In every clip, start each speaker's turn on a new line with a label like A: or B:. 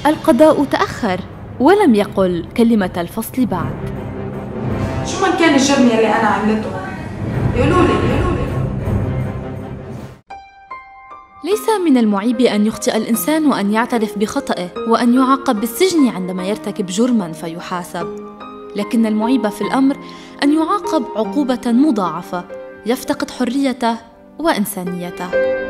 A: القضاء تأخر ولم يقل كلمة الفصل بعد.
B: شو من كان الجرم يلي أنا عملته؟ يقولوا لي.
A: ليس من المعيب أن يخطئ الإنسان وأن يعترف بخطئه وأن يعاقب بالسجن عندما يرتكب جرماً فيحاسب، لكن المعيب في الأمر أن يعاقب عقوبة مضاعفة يفتقد حريته وإنسانيته.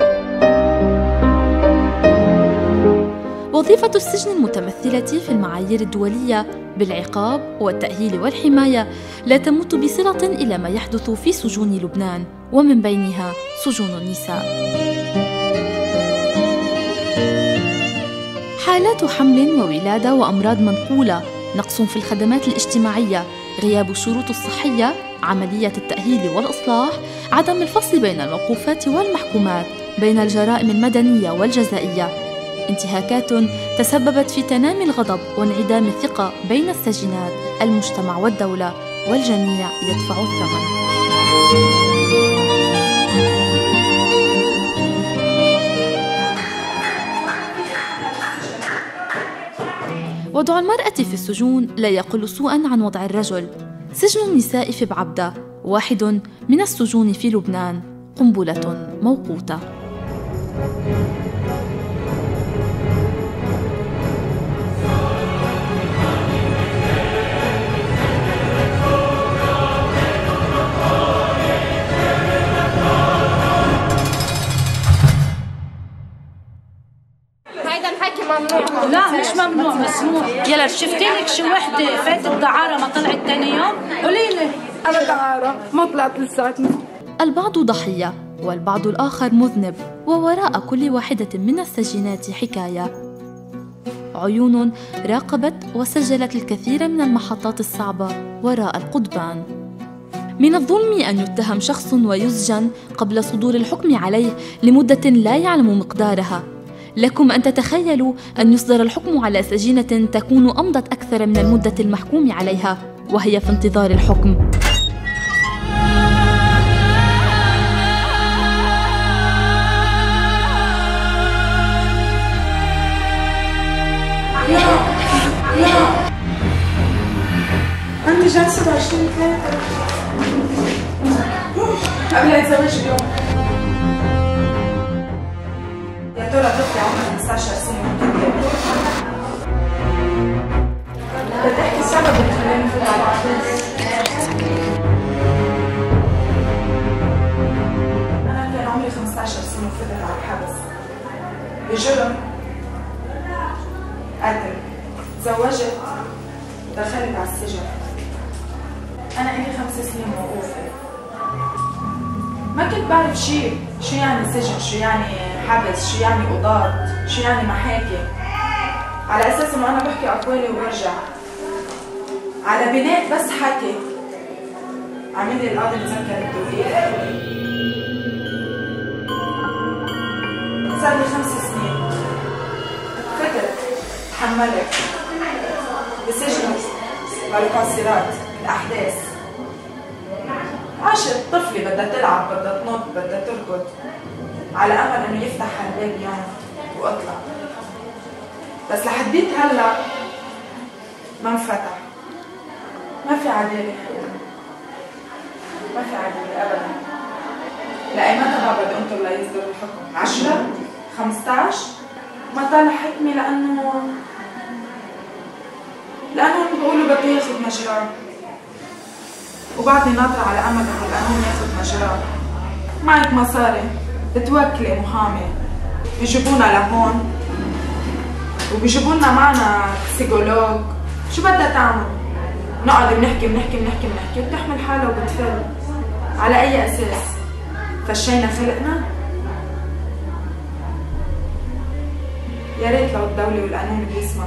A: وظيفة السجن المتمثلة في المعايير الدولية بالعقاب والتأهيل والحماية لا تمت بصلة إلى ما يحدث في سجون لبنان، ومن بينها سجون النساء. حالات حمل وولادة وأمراض منقولة، نقص في الخدمات الاجتماعية، غياب الشروط الصحية، عملية التأهيل والإصلاح، عدم الفصل بين الموقوفات والمحكومات، بين الجرائم المدنية والجزائية، انتهاكات تسببت في تنامي الغضب وانعدام الثقة بين السجنات، المجتمع والدولة، والجميع يدفع الثمن. وضع المرأة في السجون لا يقل سوءاً عن وضع الرجل. سجن النساء في بعبدة واحد من السجون في لبنان، قنبلة موقوتة.
C: لا مش ممنوع، مسموح. يلا شفتي لك شي وحده فاتت دعاره ما طلعت ثاني يوم؟ قولي لي.
B: أنا دعارة ما طلعت لساتني.
A: البعض ضحية والبعض الآخر مذنب، ووراء كل واحدة من السجينات حكاية. عيون راقبت وسجلت الكثير من المحطات الصعبة وراء القضبان. من الظلم أن يتهم شخص ويسجن قبل صدور الحكم عليه لمدة لا يعلم مقدارها. لكم أن تتخيلوا أن يصدر الحكم على سجينة تكون أمضت أكثر من المدة المحكوم عليها وهي في انتظار الحكم.
B: عندي جلسة ب20/3 قبل الزواج اليوم. يا ترى طفلي عمرها 15 سنة ممكن بدي احكي السبب اللي خلاني فوت على العريس. أنا كان عمري 15 سنة وفتت على الحبس بجرم قتل. تزوجت دخلت على السجن. أنا إلي 5 سنين موقوفة. ما كنت بعرف شو يعني سجن، شو يعني حبس، شو يعني قضاة، شو يعني محاكم. على أساس إنه أنا بحكي أقوالي وبرجع. على بناء بس حكي عمل لي القاضي مذكر التوفيق. صار لي 5 سنين. فتت تحملت بسجن بالقاصرات الأحداث. عاشت طفلة بدها تلعب، بدها تنط، بدها تركض، على أمل إنه يفتح هالباب يوم وأطلع. بس لحديت هلا ما انفتح. ما في عدالة، ما في عدالة أبدا. لأيمتى بقى بدي أنطر ليصدر الحكم؟ 10 15 ما طالع حكمي لأنه بيقولوا بده ياخذ مجراه، وبعدني ناطرة على أمل إنه القانون ياخذ مجراه. معك مصاري بتوكلي محامي، بيجيبونا لهون وبيجيبونا معنا بسيكولوج. شو بدها تعمل؟ نقعد بنحكي وبتحمل حالها وبتفل. على أي أساس؟ فشينا خلقنا؟ يا ريت لو الدولة والقانون بيسمع.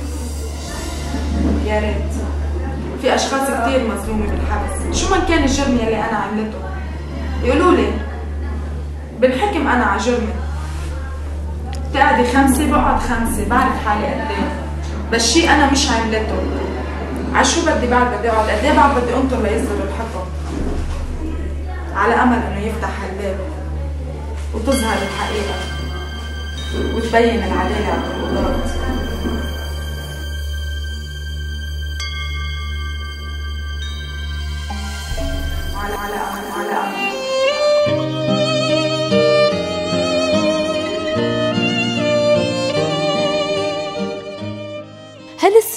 B: يا ريت. في أشخاص كتير مظلومة بالحبس. شو من كان الجرم يلي أنا عملته؟ يقولوا لي بنحكم أنا على جرمي. بتقعدي 5 بقعد 5، بعرف حالي قد ايه. بس شي أنا مش عملته. عشو بدي بعد بدي اقعد قد ايه بعد بدي انطر ليصدر الحكم، على امل انه يفتح هالباب وتظهر الحقيقة وتبين العدالة عند القضاة.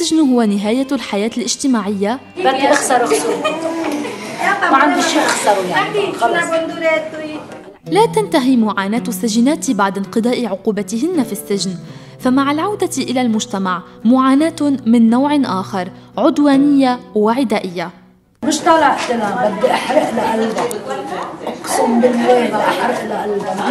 A: السجن هو نهاية الحياة الاجتماعية؟
C: بدي أخسر ما عندي شيء أخسره يعني خلص.
A: لا تنتهي معاناة السجينات بعد انقضاء عقوبتهن في السجن، فمع العودة إلى المجتمع معاناة من نوع آخر، عدوانية وعدائية.
C: مش طلعت لها، بدي أحرق لها قلبها، أقسم بالله بدي أحرق لها قلبها.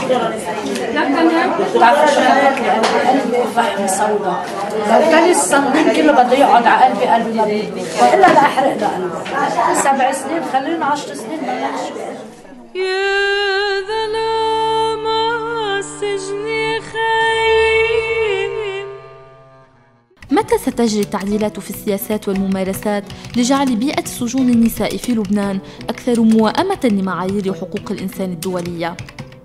C: لا بتعرف شو حرقت لي قلبي فحم سوداء، لو كان الصندوق كله بده يقعد على قلبي ما بيقدر، وإلا لا أحرق لها قلبها. 7 سنين خلينا 10 سنين بلاش.
D: يا ظلام السجن خايم.
A: متى ستجري التعديلات في السياسات والممارسات لجعل بيئة سجون النساء في لبنان أكثر موائمة لمعايير حقوق الإنسان الدولية؟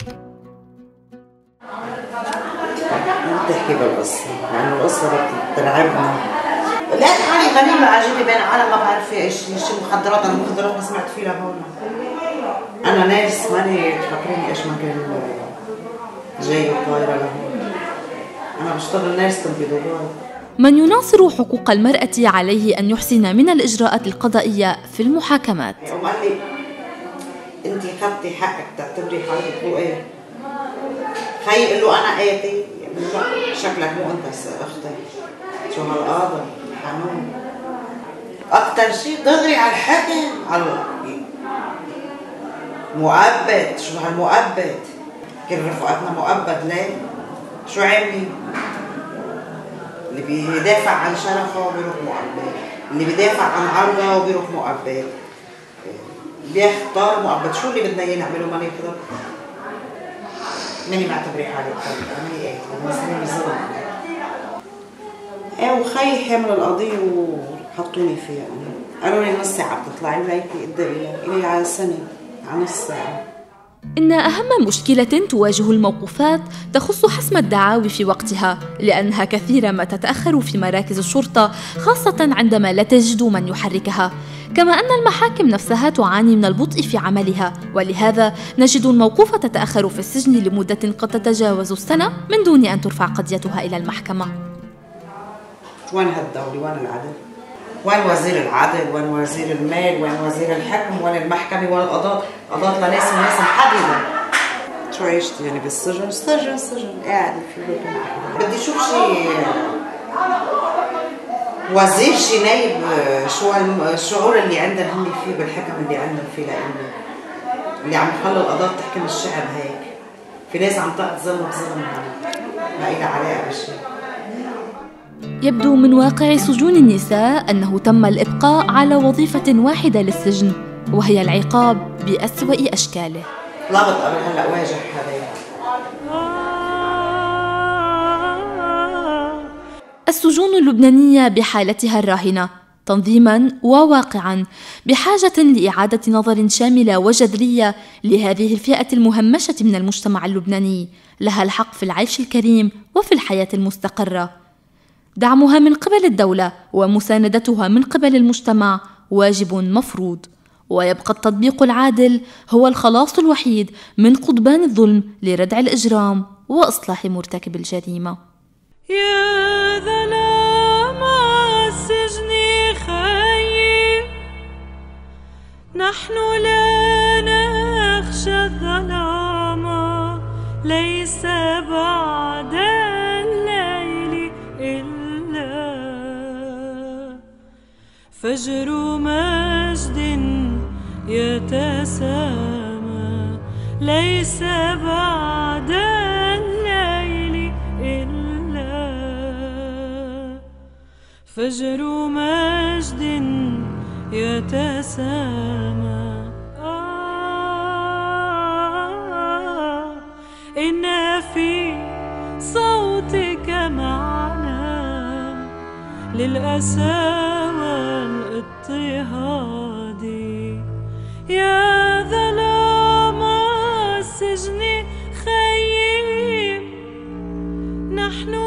E: بتحكي بالقصة، لأنه القصة بترعبنا. لقيت حالي غريبة عجيبة بين عالم ما بعرف ايش مخدرات، أنا المخدرات ما سمعت فيها هون. أنا ناس ماني تفكريني ايش ما كان جاي طايرة لهون. أنا بشتغل ناس بدبي.
A: من يناصر حقوق المرأة عليه أن يحسن من الإجراءات القضائية في المحاكمات.
E: وقال لي أنت خدتي حقك تعتبري حالك ايه؟ خي قال له أنا قاتل، لا شكلك مو أنت أختي. شو هالقاضي حنون. أكتر شيء دغري على الحكم، على مؤبد. شو هالمؤبد؟ كل رفقاتنا مؤبد ليه؟ شو عاملين؟ اللي بيدافع عن شرفه بيروح مؤبد، اللي بيدافع عن عرضه بيروح مؤبد، بيختار مؤبد. شو اللي بدنا اياه نعمله ما نقدر؟ ماني معتبري حالي قتل، ماني قاتله، مسلمة بظلم. ايه وخي حامل القضية وحطوني فيها. قالوا لي نص ساعة بتطلعي وهيكي قدامي إلي على سنة على نص ساعة.
A: إن أهم مشكلة تواجه الموقوفات تخص حسم الدعاوي في وقتها، لأنها كثيرا ما تتأخر في مراكز الشرطة، خاصة عندما لا تجد من يحركها، كما أن المحاكم نفسها تعاني من البطء في عملها، ولهذا نجد الموقوفة تتأخر في السجن لمدة قد تتجاوز السنة من دون أن ترفع قضيتها إلى المحكمة.
E: وين هالدولة؟ وين العدل؟ وين وزير العدل؟ وين وزير المال؟ وين وزير الحكم؟ وين المحكمة؟ وين القضاة؟ قضاة لناس وناس محددة. شو عيشت يعني بالسجن؟ سجن قاعدة في بيتنا. بدي شوف شي وزير، شي نايب، شو الشعور اللي عندنا هم فيه بالحكم اللي عندنا فيه، لأنه اللي عم يخلوا القضاة تحكم الشعب هيك. في ناس عم تقضي ظلم بظلم، ما إلها علاقة بالشيء.
A: يبدو من واقع سجون النساء أنه تم الإبقاء على وظيفة واحدة للسجن، وهي العقاب بأسوأ أشكاله.
E: لا بتقبل هلأ واجه هذا.
A: السجون اللبنانية بحالتها الراهنة تنظيماً وواقعاً بحاجة لإعادة نظر شاملة وجذرية لهذه الفئة المهمشة من المجتمع اللبناني، لها الحق في العيش الكريم وفي الحياة المستقرة. دعمها من قبل الدولة ومساندتها من قبل المجتمع واجب مفروض، ويبقى التطبيق العادل هو الخلاص الوحيد من قضبان الظلم لردع الإجرام وإصلاح مرتكب الجريمة.
D: يا ظلام السجن خيم، نحن لا نخشى الظلام، ليس بعد الليل إلا فجر مجد يتسامى، ليس بعد الليل إلا فجر مجد يتسامى. إن في صوتك معنى للأسى والاضطهاد، يا ظلام السجن خيم، نحن